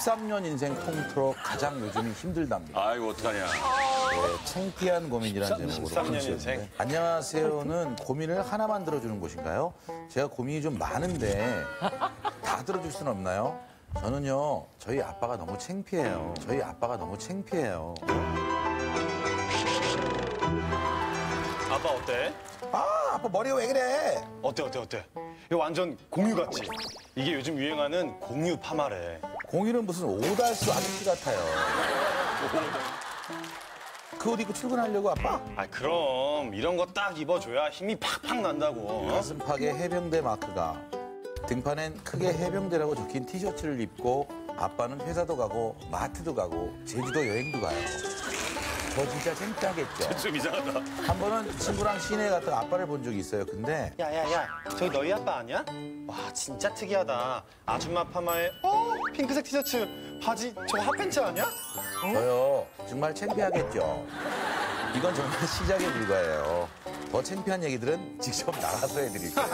13년 인생 통틀어 가장 요즘이 힘들답니다. 아이고, 어떡하냐. 네, 창피한 고민이라는 제목으로. 13년 인생. 안녕하세요는 고민을 하나만 들어주는 곳인가요? 제가 고민이 좀 많은데 다 들어줄 수는 없나요? 저는요, 저희 아빠가 너무 창피해요. 저희 아빠가 너무 창피해요. 아빠 어때? 아빠 머리가 왜 그래? 어때? 이거 완전 공유 같지? 이게 요즘 유행하는 공유 파마래. 공유는 무슨 오달수 아저씨 같아요. 그 옷 입고 출근하려고 아빠? 아 그럼 이런 거 딱 입어줘야 힘이 팍팍 난다고. 가슴팍에 해병대 마크가 등판엔 크게 해병대라고 적힌 티셔츠를 입고 아빠는 회사도 가고 마트도 가고 제주도 여행도 가요. 저 진짜 창피하겠죠. 좀 이상하다. 한 번은 친구랑 시내 갔다가 아빠를 본 적이 있어요. 근데 야야야, 저기 너희 아빠 아니야? 와 진짜 특이하다. 아줌마 파마에 핑크색 티셔츠, 바지 저거 핫팬츠 아니야? 저요 정말 창피하겠죠. 이건 정말 시작에 불과해요. 더 창피한 얘기들은 직접 나가서 해드릴게요.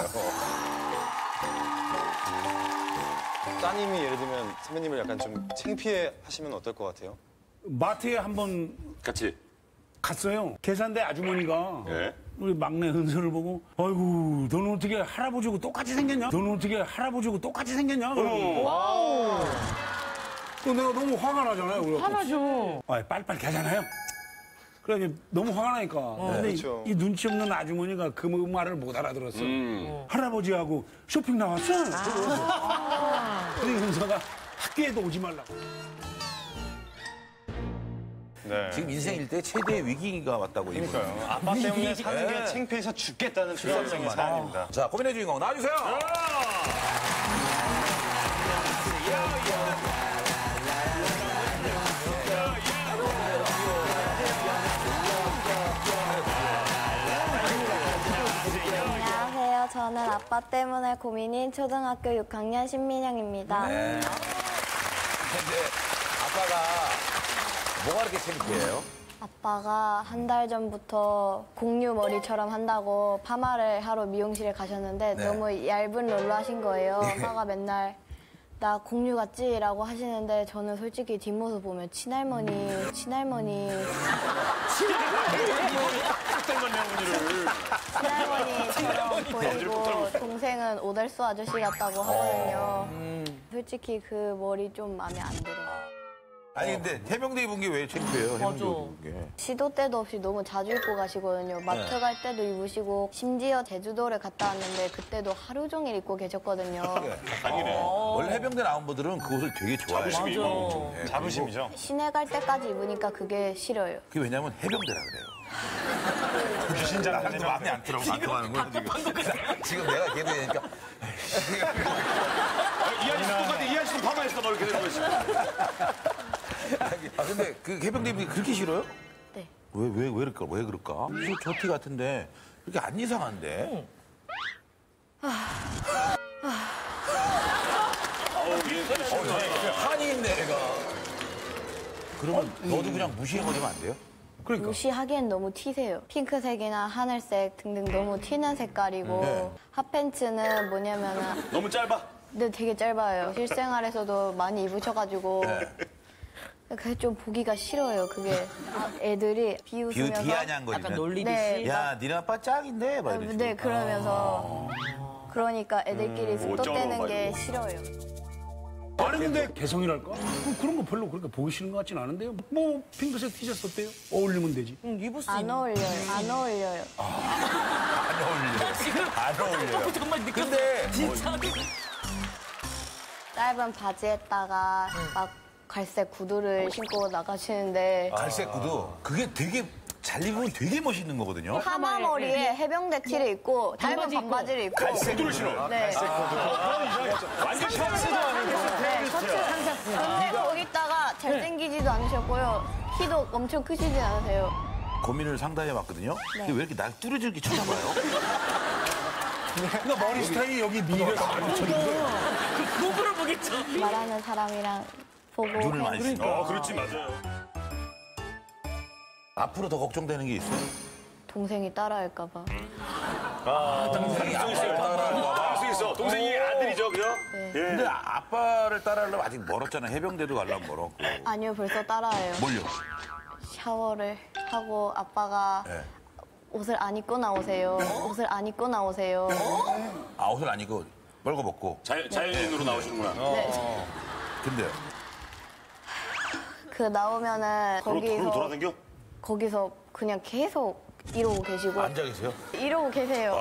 따님이 예를 들면 선배님을 약간 좀 창피해 하시면 어떨 것 같아요? 마트에 한번 같이. 갔어요. 계산대 아주머니가 예. 우리 막내 은서를 보고 아이고 너는 어떻게 할아버지하고 똑같이 생겼냐? 너는 어떻게 할아버지하고 똑같이 생겼냐? 와우. 내가 너무 화가 나잖아요. 화나죠. 빨리빨리 가잖아요. 그래 너무 화가 나니까. 근데 그렇죠. 이 눈치 없는 아주머니가 그 말을 못 알아들었어. 할아버지하고 쇼핑 나왔어. 그래서 은서가 학교에도 오지 말라고. 네. 지금 인생 일대 최대의 위기가 왔다고 이거예요. 그러니까요. 아빠 때문에 사는 게 네. 창피해서 죽겠다는 초등학생의 사연입니다. 자, 고민의 주인공 나와주세요. 안녕하세요. 저는 아빠 때문에 고민인 초등학교 6학년 신민영입니다. 네. 근데 아빠가 뭐가 그렇게 창피해요? 아빠가 한 달 전부터 공유 머리처럼 한다고 파마를 하러 미용실에 가셨는데 네. 너무 얇은 롤로 하신 거예요. 엄마가 맨날 나 공유 같지? 라고 하시는데 저는 솔직히 뒷모습 보면 친할머니처럼 보이고 동생은 오달수 아저씨 같다고 하거든요. 솔직히 그 머리 좀 마음에 안 들어요. 아니 근데 해병대 입은 게 왜 창피해요? 해병대 입은 게. 시도 때도 없이 너무 자주 입고 가시거든요. 마트 갈 때도 입으시고 심지어 제주도를 갔다 왔는데 그때도 하루 종일 입고 계셨거든요. 원래 해병대 나온 분들은 그 옷을 되게 좋아해요. 자부심이. 네, 자부심이죠. 시내 갈 때까지 입으니까 그게 싫어요. 그게 왜냐면 해병대라 그래요. 주신자 나도 마음에 안 들어. 안 통하는 거야 지금. 지금 내가 걔도 되니까. 이 아저씨 똑같아. 이 아저씨 파마했어. 막 이렇게 되는 거지. 아 근데 그 해병대 입은 게 그렇게 싫어요? 네. 왜 그럴까? 왜 그럴까? 저 티 같은데 그렇게 안 이상한데? 한이 있네 애가. 그러면 너도 그냥 무시해버리면 안 돼요? 그러니까. 무시하기엔 너무 튀세요. 핑크색이나 하늘색 등등 너무 튀는 색깔이고 네. 핫팬츠는 뭐냐면은 너무 짧아. 네, 되게 짧아요. 실생활에서도 많이 입으셔가지고 그게 좀 보기가 싫어요. 그게 애들이 비웃으면서 비아냥 거리면. 약간 놀리듯이. 네, 야, 니네 아빠 짱인데? 막 이러시고. 네, 그러면서 그러니까 애들끼리 속도 떼는 게 싫어요. 아니 근데 개성이랄까? 그런 거 별로 그렇게 보기 싫은 것 같진 않은데요. 뭐 핑크색 티셔츠 어때요? 어울리면 되지. 입을 수 안 있는. 어울려요. 안 어울려요. 안 어울려요. 지금 안 어울려요. 정말 느꼈어. 근데 진짜. 짧은 바지에다가 막 갈색 구두를 신고 나가시는데 갈색 구두 그게 되게 잘 입으면 되게 멋있는 거거든요. 파마 머리에 해병대 티를 입고 짧은 반바지 입고. 반바지를 입고 갈색 구두를 신어. 네. 완전 셔츠도 아니고 네, 셔츠 상샷. 근데 거기다가 잘생기지도 않으셨고요. 키도 엄청 크시진 않으세요. 고민을 상담해 봤거든요. 근데 왜 이렇게 날 뚜려지게 쳐다봐요? 그러니까 머리 스타일이 여기 미가 다 맞춰진 거예요. 누구를 보겠죠? 말하는 사람이랑 보고 눈을 많이 쓰니까. 그렇지, 맞아요. 앞으로 더 걱정되는 게 있어요. 동생이 따라할까 봐. 동생이 있어요. 동생이 아들이죠, 그죠? 네. 근데 아빠를 따라하려면 아직 멀었잖아. 해병대도 가려면 멀었고. 아니요, 벌써 따라해요. 뭘요? 샤워를 하고 아빠가 네. 옷을 안 입고 나오세요. 옷을 안 입고 나오세요. 아, 옷을 안 입고 멀거벗고. 자연인으로 나오시는구나. 네. 근데요? 그 나오면은 그러고 돌아다녀? 거기서 그냥 계속 이러고 계시고 앉아 계세요? 이러고 계세요.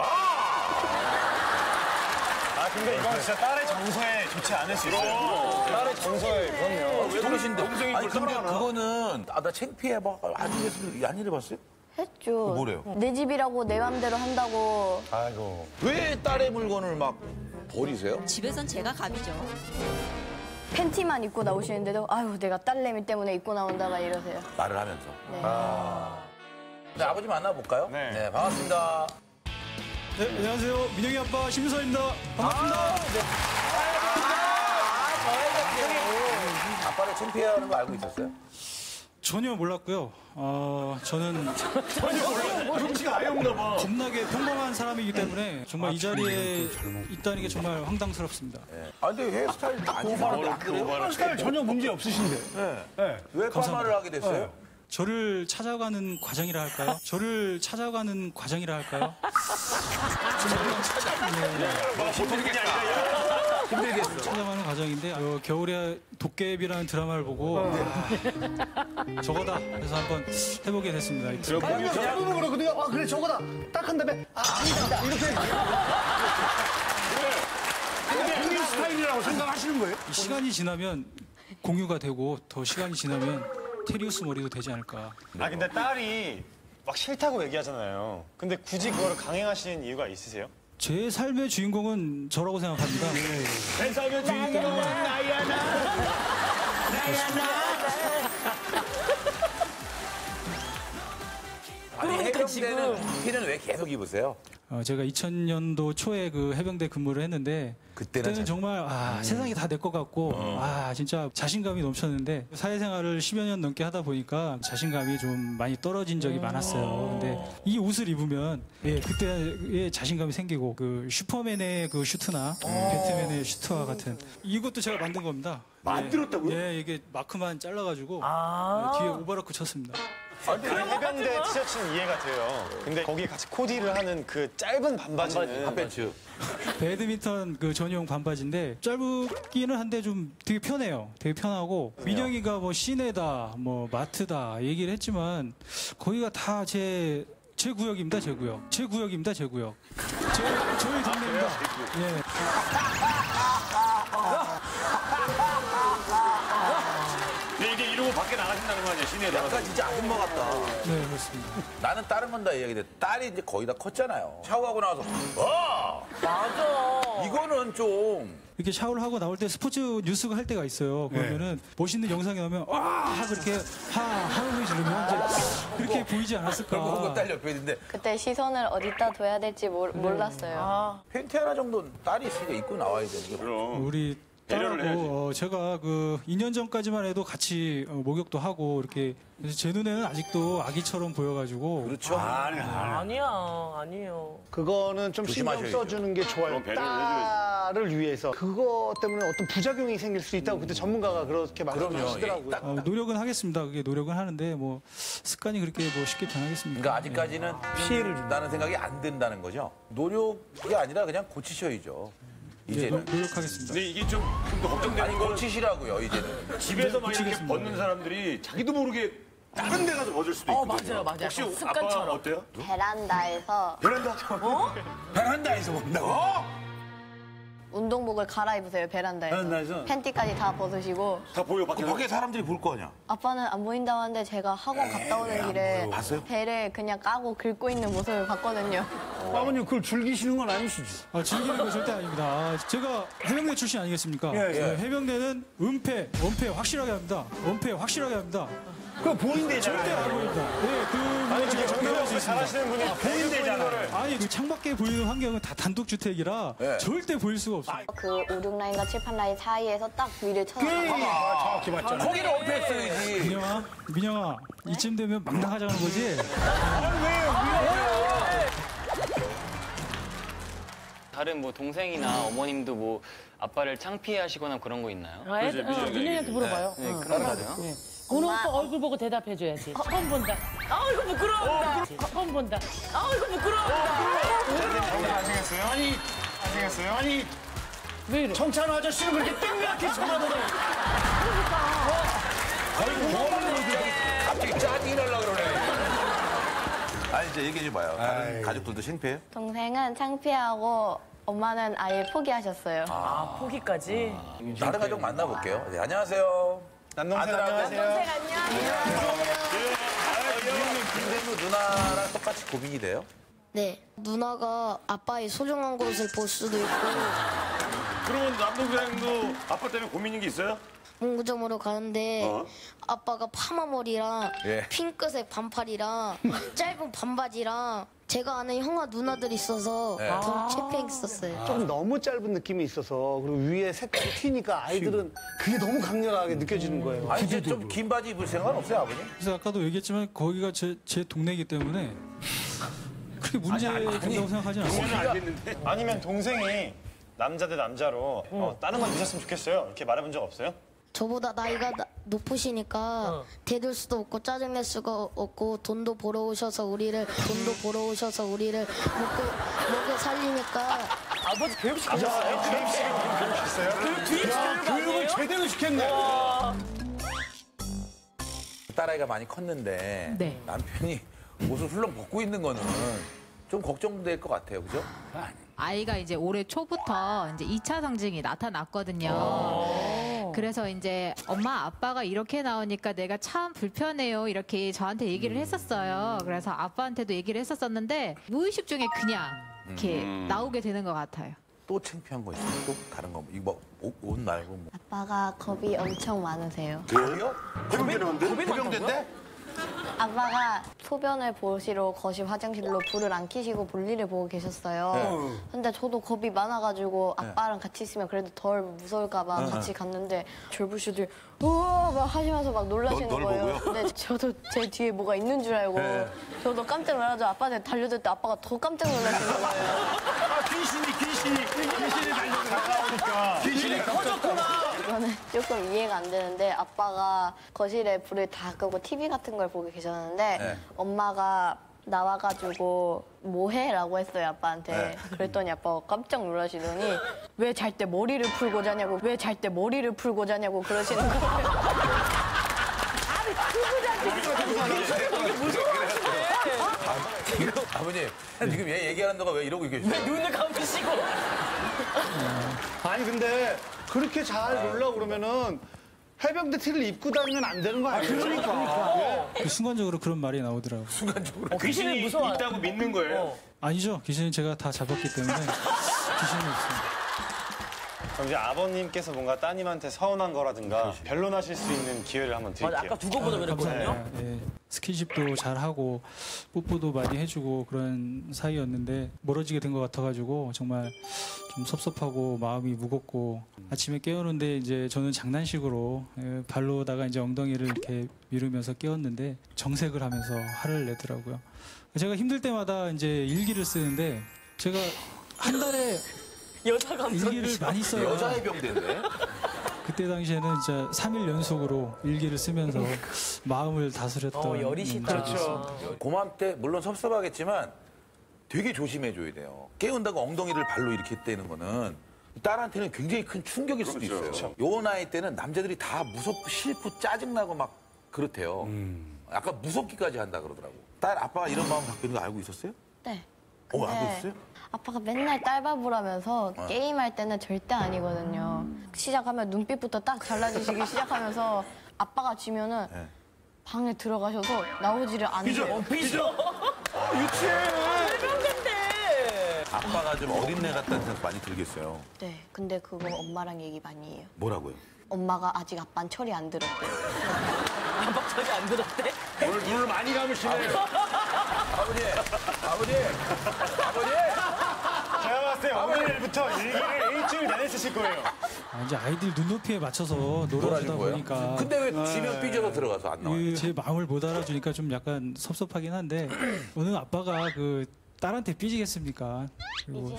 아 근데 이건 진짜 딸의 정서에 좋지 않을 수 있어요. 딸의 정서에 그럼요. 왜 그러신데? 동생이 아니, 그걸 근데 따라하나? 그거는, 나 창피해. 막, 안 일해봤어요? 했죠. 뭐래요? 내 집이라고 내 맘대로 한다고. 아이고. 왜 딸의 물건을 막 버리세요? 집에선 제가 갑이죠. 팬티만 입고 나오시는데도 아유 내가 딸내미 때문에 입고 나온다 막 이러세요. 말을 하면서. 네. 네, 아버지 만나볼까요? 네. 반갑습니다. 네, 안녕하세요. 민영이 아빠 심수입니다. 반갑습니다. 아빠를 창피해하는 거 알고 있었어요? 전혀 몰랐고요. 저는 정치가 아예 없나 봐. 겁나게 평범한 사람이기 때문에 정말 이 자리에 있다는 게 정말 황당스럽습니다. 아, 근데 헤어스타일 안 이상한데 안 그래요? 스타일 전혀 문제 없으신데. 왜 파마를 하게 됐어요? 저를 찾아가는 과정이라 할까요? 저를 찾아가는 과정이라 할까요? 힘들겠어. 찾아가는 과정인데 겨울에 도깨비라는 드라마를 보고 저거다 해서 한번 해보게 됐습니다. 짧으면 그러거든요. 아 그래 저거다. 딱 한 다음에 아니다. 이렇게. 본인 스타일이라고 생각하시는 거예요? 이 시간이 지나면 공유가 되고 더 시간이 지나면 테리우스 머리도 되지 않을까. 아 근데 딸이 막 싫다고 얘기하잖아요. 근데 굳이 그거를 강행하시는 이유가 있으세요? 제 삶의 주인공은 저라고 생각합니다. 내 삶의 주인공은 나야 나. 아니, 해병대는 티는 왜 계속 입으세요? 제가 2000년도 초에 그 해병대 근무를 했는데 그때는 정말 세상이 다 내 것 같고 진짜 자신감이 넘쳤는데 사회생활을 10여 년 넘게 하다 보니까 자신감이 좀 많이 떨어진 적이 많았어요. 근데 이 옷을 입으면 그때의 자신감이 생기고 그 슈퍼맨의 그 슈트나 배트맨의 슈트와 같은 이것도 제가 만든 겁니다. 만들었다고요? 예, 이게 마크만 잘라가지고 뒤에 오버로크 쳤습니다. 아니 해병대 티셔츠는 이해가 돼요. 근데 거기 같이 코디를 하는 그 짧은 반바지는 핫팬츠. 배드민턴 그 전용 반바지인데 짧기는 한데 좀 되게 편해요. 되게 편하고 민영이가 뭐 시내다, 뭐 마트다 얘기를 했지만 거기가 다 제 구역입니다. 제 구역. 제 구역입니다. 제 구역. 저희 동네입니다. 예. 근데 이제 이러고 밖에 나가신다는 거 아니야, 시내에 나가서. 약간 진짜 아줌마 같다. 네, 그렇습니다. 나는 다른 건 다 얘기돼. 딸이 이제 거의 다 컸잖아요. 샤워하고 나와서, 맞아. 이거는 좀. 이렇게 샤워를 하고 나올 때 스포츠 뉴스가 할 때가 있어요. 그러면은 멋있는 영상이 나오면 하고 이렇게 하고 지르면 이제 그렇게 보이지 않았을까. 그거 딸 옆에 있는데 그때 시선을 어디다 둬야 될지 몰랐어요. 팬티 하나 정도는 딸이 있으니까 입고 나와야 되는 게. 우리 배려를 딸하고 제가 그 2년 전까지만 해도 같이 목욕도 하고 이렇게 그래서 제 눈에는 아직도 아기처럼 보여가지고 그렇죠. 아니에요. 그거는 좀 신경 조심하셔야죠. 써주는 게 좋아요. 그럼 배려를 해줘야지. 딸을 위해서. 그거 때문에 어떤 부작용이 생길 수 있다고 그때 전문가가 그렇게 말씀하시더라고요. 딱 노력은 하겠습니다. 그게 노력은 하는데 뭐 습관이 그렇게 뭐 쉽게 변하겠습니까? 그러니까 아직까지는 피해를 준다는 생각이 안 든다는 거죠. 노력이 아니라 그냥 고치셔야죠. 이제는. 노력하겠습니다. 근데 이게 좀 더 걱정되는 아니 건 고치시라고요 이제는. 집에서 막 이렇게 고치겠습니다. 벗는 사람들이 자기도 모르게 다른 데 가서 벗을 수도 있거든요. 맞아요. 혹시 습관처럼. 아빠 어때요? 베란다에서 베란다? 베란다에서 본다고? 운동복을 갈아입으세요, 베란다에서. 베란다에서? 팬티까지 다 벗으시고. 다 보여, 그 밖에. 밖에 사람들이 볼 거 아니야. 아빠는 안 보인다고 하는데 제가 학원 갔다 오는 길에 봤어요? 배를 그냥 까고 긁고 있는 모습을 봤거든요. 아버님 그걸 즐기시는 건 아니시죠? 즐기는 거 절대 아닙니다. 제가 해병대 출신 아니겠습니까? 예, 예. 해병대는 은폐, 원폐 확실하게 합니다. 원폐 확실하게 합니다. 그거 보인대잖아요. 절대 안 보입니다. 네, 그 아니 제가 증명할 수 있습니다. 잘하시는 분이 보인대잖아요. 아니 그 창밖에 보이는 환경은 다 단독주택이라 네. 절대 보일 수가 없어요. 그 5, 6라인과 7, 8라인 사이에서 딱 위를 쳐다봐요. 정확히 맞잖아요. 거기는 어패스지. 민영아, 이쯤 되면 막 나가자는 거지? 다른 뭐 동생이나 어머님도 뭐 아빠를 창피해하시거나 그런 거 있나요? 민영이한테 물어봐요. 네, 그런 거요. 오늘 오빠 얼굴 보고 대답해줘야지. 처음 본다. 이거 부끄러운다. 처음 본다. 이거 부끄러운다. 아니 왜 이래? 정찬호 아저씨는 그렇게 땡그랗게 쳐다보다. 갑자기 짜증이 날라 그러네. 아니 이제 얘기해 줘봐요. 다른 가족들도 창피해요? 동생은 창피하고 엄마는 아예 포기하셨어요. 포기까지. 다른 가족 만나볼게요. 네, 안녕하세요. 남동생 안녕하세요. 동생 안녕하세요. 근데도 누나랑 똑같이 고민이 돼요? 네, 누나가 아빠의 소중한 것을 볼 수도 있고 그러면 남동생도 아빠 때문에 고민인 게 있어요? 문구점으로 가는데 아빠가 파마 머리랑 예. 핑크색 반팔이랑 짧은 반바지랑 제가 아는 형아 누나들이 있어서 네. 더 창피했었어요. 좀 너무 짧은 느낌이 있어서 그리고 위에 색깔이 튀니까 아이들은 그게 너무 강렬하게 느껴지는 거예요. 아니 이제 좀 긴 바지 입을 생각 없어요 아버님? 그래서 아까도 얘기했지만 거기가 제 동네이기 때문에 그렇게 문제 된다고 생각하지 않습니다. 아니면 동생이 남자 대 남자로 다른 건 드셨으면 좋겠어요. 이렇게 말해본 적 없어요? 저보다 나이가 높으시니까 대들 수도 없고 짜증낼 수가 없고 돈도 벌어 오셔서 우리를 먹여 살리니까 아버지 교육시키셨어요? 교육을 제대로 시켰네. 딸아이가 많이 컸는데 네. 남편이 옷을 훌렁 벗고 있는 거는 좀 걱정될 것 같아요, 그죠? 아이가 이제 올해 초부터 이제 2차 상징이 나타났거든요. 그래서 이제 엄마 아빠가 이렇게 나오니까 내가 참 불편해요. 이렇게 저한테 얘기를 했었어요. 그래서 아빠한테도 얘기를 했었었는데 무의식 중에 그냥 이렇게 나오게 되는 것 같아요. 또 창피한 거 있어요? 또 다른 거 이거 옷 말고 뭐. 아빠가 겁이 엄청 많으세요. 그래요? 해병대인데? 아빠가 소변을 보시러 거실 화장실로 불을 안 켜시고 볼일을 보고 계셨어요. 근데 저도 겁이 많아가지고 아빠랑 같이 있으면 그래도 덜 무서울까봐 같이 갔는데 졸부슈들 우와 막 하시면서 막 놀라시는 널 거예요. 보고요? 근데 저도 제 뒤에 뭐가 있는 줄 알고 저도 깜짝 놀라서 아빠한테 달려들 때 아빠가 더 깜짝 놀라시는 거예요. 귀신이 달려가니까. 귀신이 이거는 조금 이해가 안 되는데 아빠가 거실에 불을 다 끄고 TV 같은 걸 보고 계셨는데 네. 엄마가 나와가지고 뭐해? 라고 했어요 아빠한테. 그랬더니 아빠가 깜짝 놀라시더니 왜 잘 때 머리를 풀고 자냐고 그러시는 거예요. 아버님 지금 얘 얘기하는 동안 왜 이러고 계세요? 눈을 감으시고. 아니 근데 그렇게 잘 놀라고 그러면은 해병대 티를 입고 다니면 안 되는 거 아니에요? 그러니까. 그 순간적으로 그런 말이 나오더라고요. 귀신이 무서워요. 있다고 믿는 거예요. 아니죠. 귀신은 제가 다 잡았기 때문에 귀신은 없습니다. 그럼 이제 아버님께서 뭔가 따님한테 서운한 거라든가 변론하실 수 있는 기회를 한번 드릴게요. 맞아, 아까 두고 보다 그랬거든요. 감사합니다. 예. 스킨십도 잘 하고 뽀뽀도 많이 해주고 그런 사이였는데 멀어지게 된 것 같아가지고 정말 좀 섭섭하고 마음이 무겁고 아침에 깨우는데 이제 저는 장난식으로 발로다가 이제 엉덩이를 이렇게 미루면서 깨웠는데 정색을 하면서 화를 내더라고요. 제가 힘들 때마다 이제 일기를 쓰는데 제가 한 달에 여자 감성. 일기를 많이 써요. 여자 해병대인데? 그때 당시에는 진짜 3일 연속으로 일기를 쓰면서 마음을 다스렸던 여리시다. 적이 있습니다. 고맘때 물론 섭섭하겠지만 되게 조심해줘야 돼요. 깨운다고 엉덩이를 발로 이렇게 떼는 거는 딸한테는 굉장히 큰 충격일 수도 있어요. 요 나이 때는 남자들이 다 무섭고 싫고 짜증나고 막 그렇대요. 약간 무섭기까지 한다 그러더라고. 딸 아빠가 이런 마음 갖고 있는 거 알고 있었어요? 네. 알고 근데 있어요? 아빠가 맨날 딸바보라면서 게임할 때는 절대 아니거든요. 시작하면 눈빛부터 딱 잘라주시기 시작하면서 아빠가 지면은 네. 방에 들어가셔서 나오지를 않으세요. 삐져. 해병대인데. 아빠가 좀 어린애 같다는 생각 많이 들겠어요. 네, 근데 그거 엄마랑 얘기 많이 해요. 뭐라고요? 엄마가 아직 아빠는 철이 안 들었대요. 아빠 저기 안 들었대? 오늘 눈을 많이 감으시네. 아버지! 제가 봤을 때 오늘부터 일기를 일주일 내내 쓰실 거예요. 이제 아이들 눈높이에 맞춰서 놀아주다 놀아준 거예요? 보니까 근데 왜 지면 삐져서 들어가서 안 나와요? 제 마음을 못 알아주니까 좀 약간 섭섭하긴 한데 어느 아빠가 그 딸한테 삐지겠습니까? 그리고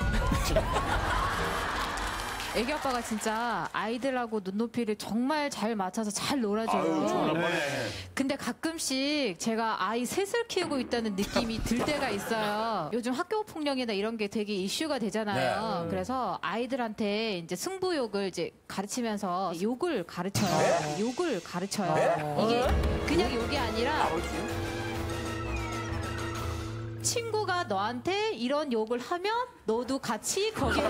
애기 아빠가 진짜 아이들하고 눈높이를 정말 잘 맞춰서 잘 놀아줘요. 근데 가끔씩 제가 아이 셋을 키우고 있다는 느낌이 들 때가 있어요. 요즘 학교 폭력이나 이런 게 되게 이슈가 되잖아요. 그래서 아이들한테 이제 승부욕을 이제 가르치면서 욕을 가르쳐요. 욕을 가르쳐요. 이게 그냥 욕이 아니라 친구가 너한테 이런 욕을 하면 너도 같이 거기에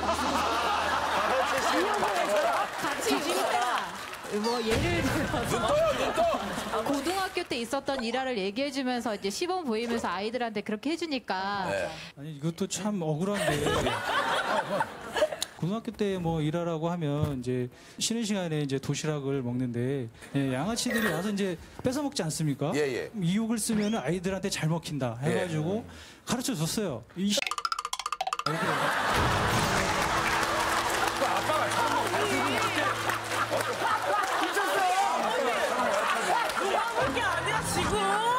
같이 욕해라. 뭐 예를 들어서 고등학교 때 있었던 일화를 얘기해주면서 이제 시범 보이면서 아이들한테 그렇게 해주니까 아니 이것도 참 억울한데 고등학교 때 뭐 일하라고 하면 이제 쉬는 시간에 이제 도시락을 먹는데 양아치들이 와서 이제 뺏어 먹지 않습니까? 예. 이 욕을 쓰면 아이들한테 잘 먹힌다 해가지고 가르쳐 줬어요. 이 아빠가 저런 거 그런 게 아니야 지금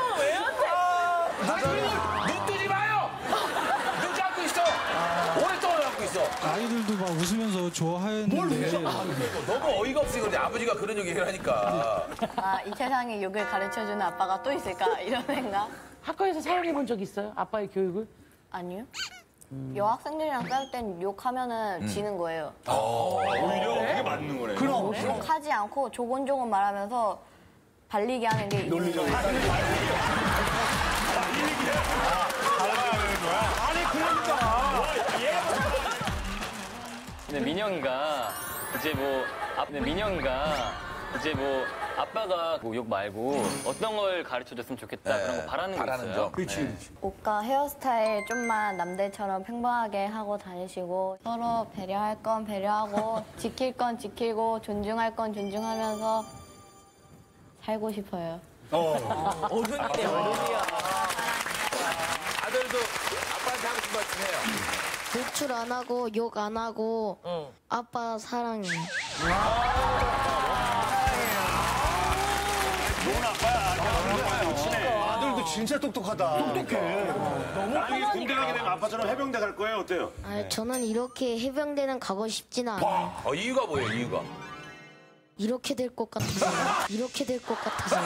애한테. 눈 뜨지 마요. 눈 감고 있어. 오랫동안 감고 있어. 아이들도 막 웃으면서 좋아했는데 너무 어이가 없이 그런데 아버지가 그런 얘기를 하니까. 아, 이 세상에 욕을 가르쳐주는 아빠가 또 있을까? 이런 생각? 학교에서 사용해 본 적 있어요? 아빠의 교육을? 아니요. 여학생들이랑 싸울 땐 욕하면은 지는 거예요. 오히려 그게 맞는 거네. 그럼. 욕하지 않고 조곤조곤 말하면서 발리게 하는 게 이기는 거예요. 아니 그러니까. 근데 민영이가 이제 뭐 아빠가 뭐 욕 말고 어떤 걸 가르쳐줬으면 좋겠다 그런 거 바라는 거 있어요. 점. 그렇지. 옷과 헤어스타일 좀만 남들처럼 평범하게 하고 다니시고 서로 배려할 건 배려하고 지킬 건 지키고 존중할 건 존중하면서 살고 싶어요. 어른이네 어른이야. 아들도 아빠한테 하고 싶은 말씀 해요. 노출 안 하고 욕 안 하고 아빠 사랑해. 좋은 아빠야. 아들도 진짜 똑똑하다. 똑똑해. 나중에 군대 가게 되면 아빠처럼 해병대 갈 거예요? 어때요? 아, 저는 이렇게 해병대는 가고 싶진 않아요. 이유가 뭐예요, 이유가? 이렇게 될 것 같아서요. 이렇게 될 것 같아서요.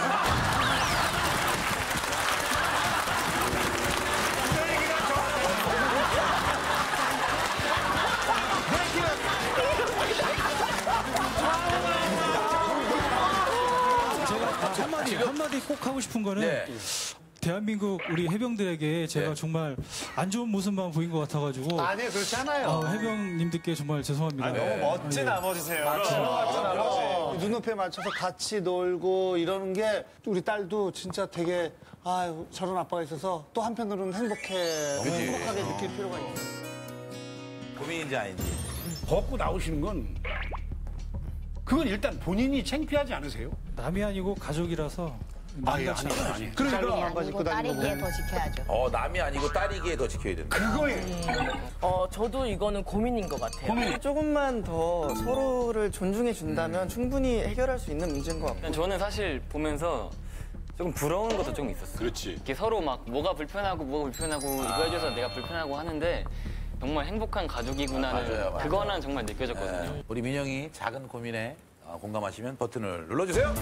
제가 한마디 꼭 하고 싶은 거는 대한민국 우리 해병들에게 제가 정말 안 좋은 모습만 보인 것 같아가지고 아니요, 그렇지 않아요. 해병님들께 정말 죄송합니다. 너무 멋진 아버지세요. 눈높이에 맞춰서 같이 놀고 이러는 게 우리 딸도 진짜 되게 아유 저런 아빠가 있어서 또 한편으로는 행복하게 느낄 필요가 있어요. 고민인지 아닌지. 벗고 나오시는 건 그건 일단 본인이 창피하지 않으세요? 남이 아니고 가족이라서 남같이 아니. 그러니까 아니고 딸이기에 더 지켜야죠. 남이 아니고 딸이기에 더 지켜야 된다. 저도 이거는 고민인 것 같아요. 조금만 더 서로를 존중해 준다면 충분히 해결할 수 있는 문제인 것 같고. 저는 사실 보면서 조금 부러운 것도 좀 있었어요. 그렇지. 이렇게 서로 막 뭐가 불편하고 이거 해줘서 내가 불편하고 하는데 정말 행복한 가족이구나는 맞아요. 그거는 정말 느껴졌거든요. 우리 민영이 작은 고민에 공감하시면 버튼을 눌러주세요.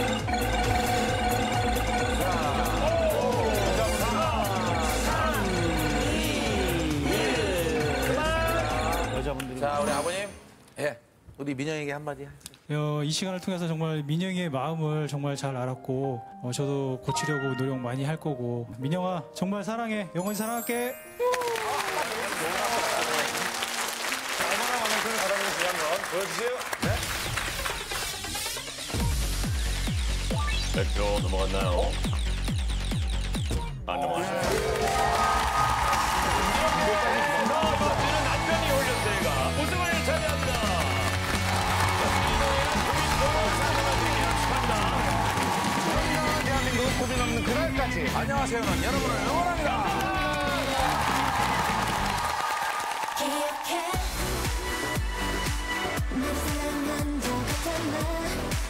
여자분들이. 자, 우리 아버님. 우리 민영에게 한마디 하세요. 이 시간을 통해서 정말 민영이의 마음을 정말 잘 알았고 저도 고치려고 노력 많이 할 거고 민영아 정말 사랑해. 영원히 사랑할게. 얼마나 많은 걸 바라보는지 한번 보여주세요. 몇 표 넘어갔나요? 안 넘어갔어요. 남편이 올렸어요. 우승을 차지합니다. 대한민국 고민 없는 그날까지. 안녕하세요. 여러분을 응원합니다. 기억해 내 사랑한 적 같았나